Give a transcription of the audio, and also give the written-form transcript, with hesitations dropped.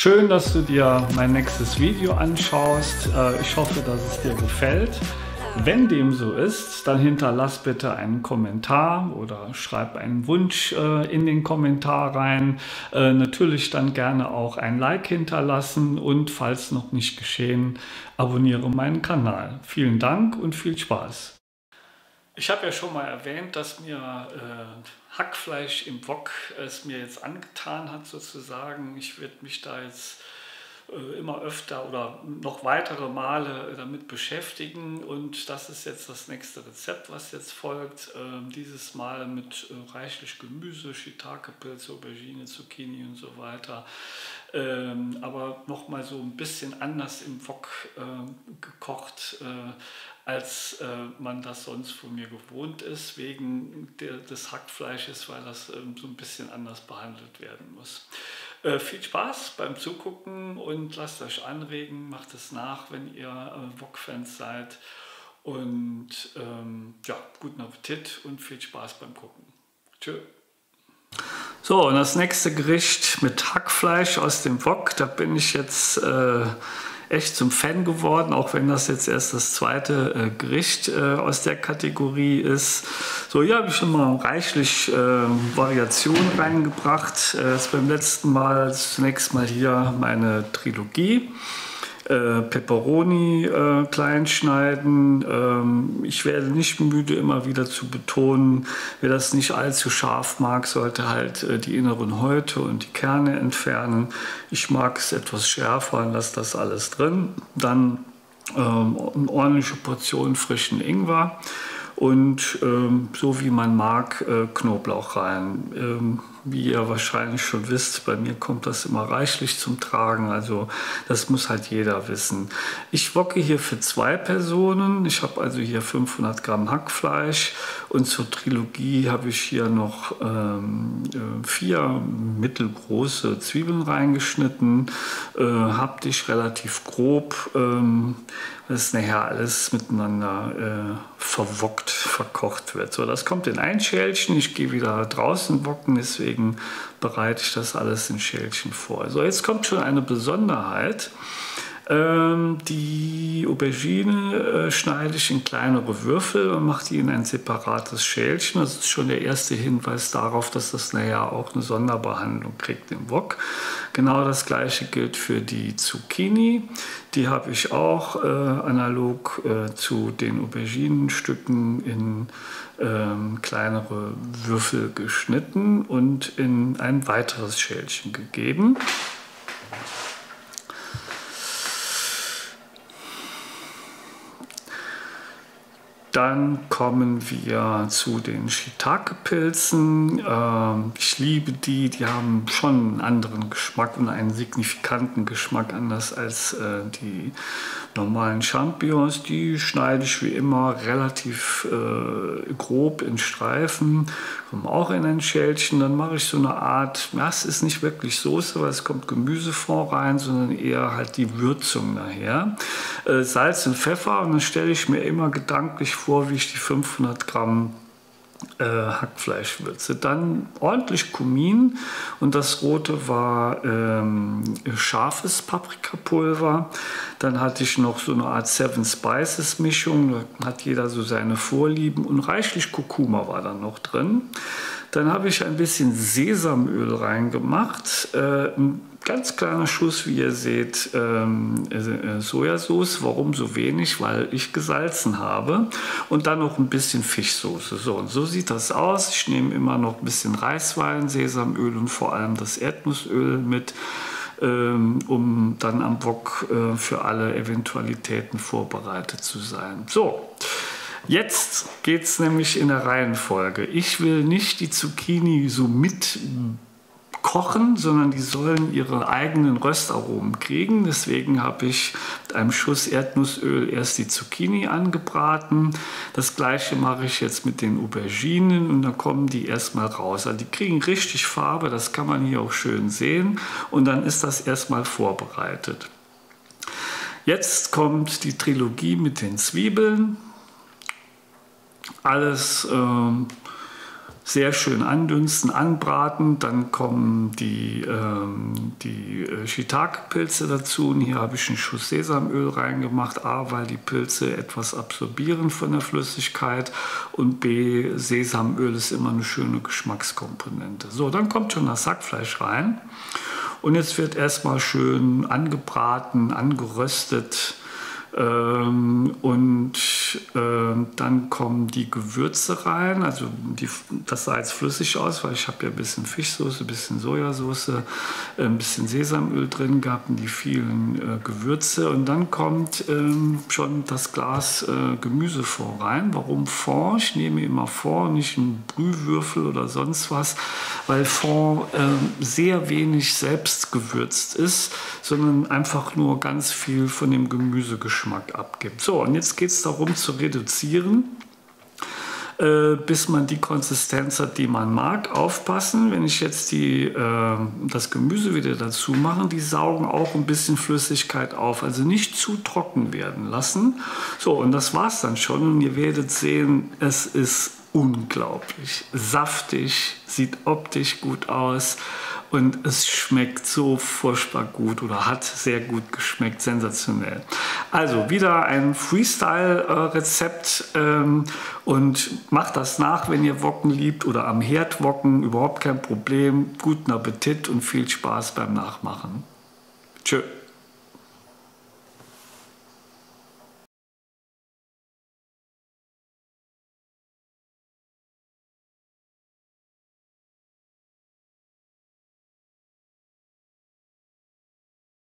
Schön, dass du dir mein nächstes Video anschaust. Ich hoffe, dass es dir gefällt. Wenn dem so ist, dann hinterlass bitte einen Kommentar oder schreib einen Wunsch in den Kommentar rein. Natürlich dann gerne auch ein Like hinterlassen und falls noch nicht geschehen, abonniere meinen Kanal. Vielen Dank und viel Spaß. Ich habe ja schon mal erwähnt, dass mir Hackfleisch im Wok es mir jetzt angetan hat sozusagen. Ich werde mich da jetzt immer öfter oder noch weitere Male damit beschäftigen und das ist jetzt das nächste Rezept, was jetzt folgt. Dieses Mal mit reichlich Gemüse, Shiitake-Pilze, Aubergine, Zucchini und so weiter. Aber nochmal so ein bisschen anders im Wok gekocht, als man das sonst von mir gewohnt ist, wegen des Hackfleisches, weil das so ein bisschen anders behandelt werden muss. Viel Spaß beim Zugucken und lasst euch anregen, macht es nach, wenn ihr Wok-Fans seid. Und ja, guten Appetit und viel Spaß beim Gucken. Tschö. So, und das nächste Gericht mit Hackfleisch aus dem Wok, da bin ich jetzt echt zum Fan geworden, auch wenn das jetzt erst das zweite Gericht aus der Kategorie ist. So, hier habe ich schon mal reichlich Variationen reingebracht. Das beim letzten Mal zunächst mal hier meine Trilogie. Peperoni klein schneiden. Ich werde nicht müde, immer wieder zu betonen, wer das nicht allzu scharf mag, sollte halt die inneren Häute und die Kerne entfernen. Ich mag es etwas schärfer und lasse das alles drin. Dann eine ordentliche Portion frischen Ingwer und so wie man mag, Knoblauch rein. Wie ihr wahrscheinlich schon wisst, bei mir kommt das immer reichlich zum Tragen, also das muss halt jeder wissen. Ich wocke hier für 2 Personen, ich habe also hier 500 Gramm Hackfleisch und zur Trilogie habe ich hier noch 4 mittelgroße Zwiebeln reingeschnitten, haptisch relativ grob, dass nachher alles miteinander verkocht wird. So, das kommt in ein Schälchen, ich gehe wieder draußen wocken, deswegen bereite ich das alles in Schälchen vor. So, jetzt kommt schon eine Besonderheit. Die Aubergine schneide ich in kleinere Würfel und mache die in ein separates Schälchen. Das ist schon der erste Hinweis darauf, dass das nachher auch eine Sonderbehandlung kriegt im Wok. Genau das gleiche gilt für die Zucchini. Die habe ich auch analog zu den Auberginenstücken in kleinere Würfel geschnitten und in ein weiteres Schälchen gegeben. Dann kommen wir zu den Shiitake-Pilzen. Ich liebe die, die haben schon einen anderen Geschmack und einen signifikanten Geschmack, anders als die normalen Champignons. Die schneide ich wie immer relativ grob in Streifen, kommen auch in ein Schälchen. Dann mache ich so eine Art, ja, es ist nicht wirklich Soße, weil es kommt Gemüsefond rein, sondern eher halt die Würzung nachher. Salz und Pfeffer und dann stelle ich mir immer gedanklich vor, wie ich die 500 Gramm Hackfleisch würze. Dann ordentlich Kumin und das rote war scharfes Paprikapulver. Dann hatte ich noch so eine Art Seven Spices Mischung, da hat jeder so seine Vorlieben und reichlich Kurkuma war dann noch drin. Dann habe ich ein bisschen Sesamöl reingemacht, ein ganz kleiner Schuss, wie ihr seht, Sojasauce. Warum so wenig? Weil ich gesalzen habe. Und dann noch ein bisschen Fischsoße. So, und so sieht das aus. Ich nehme immer noch ein bisschen Reiswein, Sesamöl und vor allem das Erdnussöl mit, um dann am Wok für alle Eventualitäten vorbereitet zu sein. So. Jetzt geht es nämlich in der Reihenfolge. Ich will nicht die Zucchini so mit kochen, sondern die sollen ihre eigenen Röstaromen kriegen. Deswegen habe ich mit einem Schuss Erdnussöl erst die Zucchini angebraten. Das gleiche mache ich jetzt mit den Auberginen und dann kommen die erstmal raus. Also die kriegen richtig Farbe, das kann man hier auch schön sehen. Und dann ist das erstmal vorbereitet. Jetzt kommt die Trilogie mit den Zwiebeln. Alles Sehr schön andünsten, anbraten, dann kommen die Shiitake-Pilze dazu. Und hier habe ich einen Schuss Sesamöl reingemacht. A, weil die Pilze etwas absorbieren von der Flüssigkeit und B, Sesamöl ist immer eine schöne Geschmackskomponente. So, dann kommt schon das Hackfleisch rein und jetzt wird erstmal schön angebraten, angeröstet. Dann kommen die Gewürze rein, also das sah jetzt flüssig aus, weil ich habe ja ein bisschen Fischsoße, ein bisschen Sojasauce, ein bisschen Sesamöl drin gehabt und die vielen Gewürze. Und dann kommt schon das Glas Gemüsefond rein. Warum Fond? Ich nehme immer Fond, nicht einen Brühwürfel oder sonst was, weil Fond sehr wenig selbst gewürzt ist, sondern einfach nur ganz viel von dem Gemüsegeschmack abgibt. So, und jetzt geht es darum zu reduzieren, bis man die Konsistenz hat, die man mag. Aufpassen, wenn ich jetzt das Gemüse wieder dazu mache, die saugen auch ein bisschen Flüssigkeit auf, also nicht zu trocken werden lassen. So, und das war es dann schon und ihr werdet sehen, es ist unglaublich saftig, sieht optisch gut aus. Und es schmeckt so furchtbar gut oder hat sehr gut geschmeckt, sensationell. Also wieder ein Freestyle-Rezept und macht das nach, wenn ihr Woken liebt oder am Herd woken, überhaupt kein Problem. Guten Appetit und viel Spaß beim Nachmachen. Tschö.